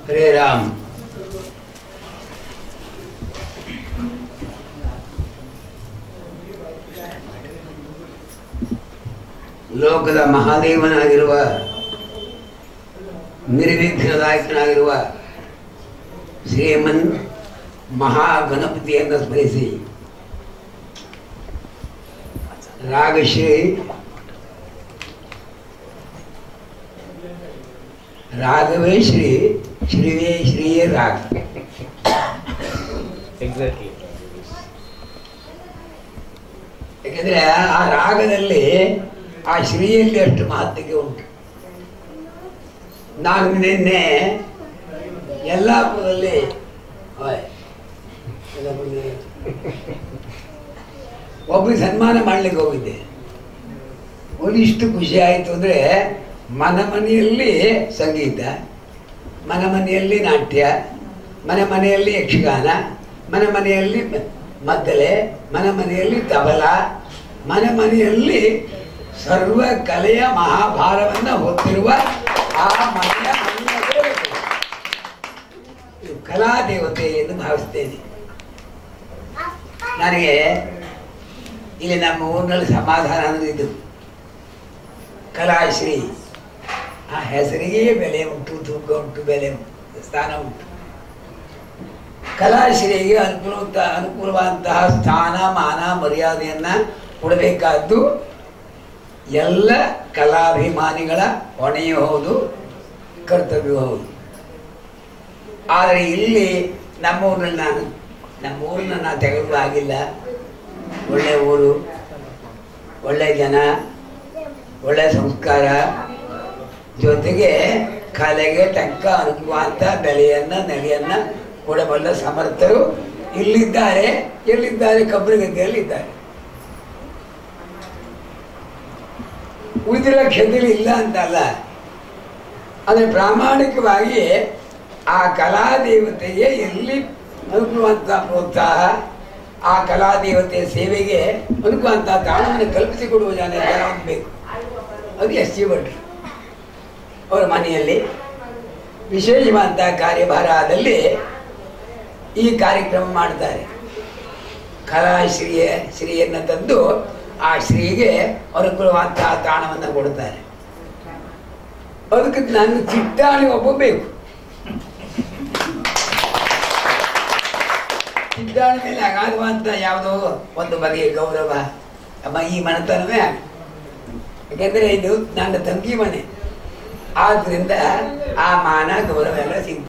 ಹರೇ ರಾಮ್. ಲೋಕದ ಮಹಾದೇವನಾಗಿರುವ ನಿರ್ವಿಘ್ನದಾಯಕನಾಗಿರುವ ಶ್ರೀಮನ್ ಮಹಾಗಣಪತಿಯನ್ನು ಸ್ಮರಿಸಿ ರಾಗಶ್ರೀ ರಾಘವೇ ಶ್ರೀ ಶ್ರೀವೇ ಶ್ರೀಯೇ ರಾಗ. ಎಕ್ಸಾಕ್ಟ್ಲಿ. ಯಾಕೆಂದ್ರೆ ಆ ರಾಗದಲ್ಲಿ ಆ ಶ್ರೀಯಲ್ಲಿ ಅಷ್ಟು ಮಹತ್ವಕ್ಕೆ ಉಂಟು. ನಾನು ನಿನ್ನೆ ಯಲ್ಲಾಪುರದಲ್ಲಿ ಒಬ್ಬರಿಗೆ ಸನ್ಮಾನ ಮಾಡ್ಲಿಕ್ಕೆ ಹೋಗಿದ್ದೆ. ಒಂದಿಷ್ಟು ಖುಷಿ ಆಯಿತು ಅಂದರೆ ಮನೆಯಲ್ಲಿ ಸಂಗೀತ, ಮನೆಯಲ್ಲಿ ನಾಟ್ಯ, ಮನೆಯಲ್ಲಿ ಯಕ್ಷಗಾನ, ಮನೆಯಲ್ಲಿ ಮದ್ದಲೆ, ಮನೆಯಲ್ಲಿ ತಬಲ, ಮನೆಯಲ್ಲಿ ಸರ್ವ ಕಲೆಯ ಮಹಾಭಾರವನ್ನು ಹೊತ್ತಿರುವ ಆ ಮನೆಯ ಕಲಾ ದೇವತೆ ಎಂದು ಭಾವಿಸ್ತೇನೆ. ನನಗೆ ಇಲ್ಲಿ ನಮ್ಮ ಊರಿನಲ್ಲಿ ಸಮಾಧಾನ ಅನ್ನೋದು ಇದು. ಕಲಾಶ್ರೀ ಆ ಹೆಸರಿಗೆ ಬೆಲೆ ಉಂಟು, ತೂಕ ಉಂಟು, ಬೆಲೆ ಉಂಟು, ಸ್ಥಾನ ಉಂಟು. ಕಲಾಶ್ರೀಗೆ ಅನುಕೂಲವಾದಂತಹ ಸ್ಥಾನ, ಮಾನ, ಮರ್ಯಾದೆಯನ್ನ ಕೊಡಬೇಕಾದ್ದು ಎಲ್ಲ ಕಲಾಭಿಮಾನಿಗಳ ಹೊಣೆಯೂ ಹೌದು, ಕರ್ತವ್ಯವೂ ಹೌದು. ಆದರೆ ಇಲ್ಲಿ ನಮ್ಮ ಊರನ್ನ ನಾನು ತೆಗೆದು ಆಗಿಲ್ಲ. ಒಳ್ಳೆ ಊರು, ಒಳ್ಳೆ ಜನ, ಒಳ್ಳೆ ಸಂಸ್ಕಾರ, ಜೊತೆಗೆ ಕಲೆಗೆ ತಕ್ಕ ಅನುಕೂಲವಾದ ನೆಲೆಯನ್ನ ಕೊಡಬಲ್ಲ ಸಮರ್ಥರು ಇಲ್ಲಿದ್ದಾರೆ. ಎಲ್ಲಿದ್ದಾರೆ? ಕಬ್ಬರಿಗದ್ದೆಯಲ್ಲಿ ಇದ್ದಾರೆ. ಉಳಿದಿರೋ ಕ್ಷೇತ್ರದಲ್ಲಿ ಇಲ್ಲ ಅಂತಲ್ಲ, ಆದರೆ ಪ್ರಾಮಾಣಿಕವಾಗಿ ಆ ಕಲಾದೇವತೆಗೆ ಎಲ್ಲಿ ಅನುಕೂಲವಂತ ಪ್ರೋತ್ಸಾಹ, ಆ ಕಲಾದೇವತೆಯ ಸೇವೆಗೆ ಅನುಕೂಲವಂತ ತಾಣವನ್ನು ಕಲ್ಪಿಸಿಕೊಡುವ ಜನ ಬೇಕು. ಅದು ಎಸ್ ಜಿ ಭಟ್ರು ಅವರ ಮನೆಯಲ್ಲಿ ವಿಶೇಷವಾದಂಥ ಕಾರ್ಯಭಾರದಲ್ಲಿ ಈ ಕಾರ್ಯಕ್ರಮ ಮಾಡ್ತಾರೆ. ಶ್ರೀಯನ್ನು ತಂದು ಆ ಶ್ರೀಗೆ ಅನುಕೂಲವಾದಂತಹ ತಾಣವನ್ನು ಕೊಡ್ತಾರೆ. ಅದಕ್ಕೆ ನನ್ನ ಚಿಟ್ಟಾಣಿ ಒಬ್ಬ ಬೇಕು. ಚಿಟ್ಟಾಣಿ ಮೇಲೆ ಅಗಾಧವಾದಂಥ ಯಾವುದೋ ಒಂದು ಬಗೆಯ ಗೌರವ ಅಮ್ಮ ಈ ಮನೆತನವೇ. ಯಾಕೆಂದರೆ ಇದು ನನ್ನ ತಂಗಿ ಮನೆ, ಆದ್ರಿಂದ ಆ ಮಾನ ಗೌರವ ಎಲ್ಲ ಸಿಗ್ತದೆ.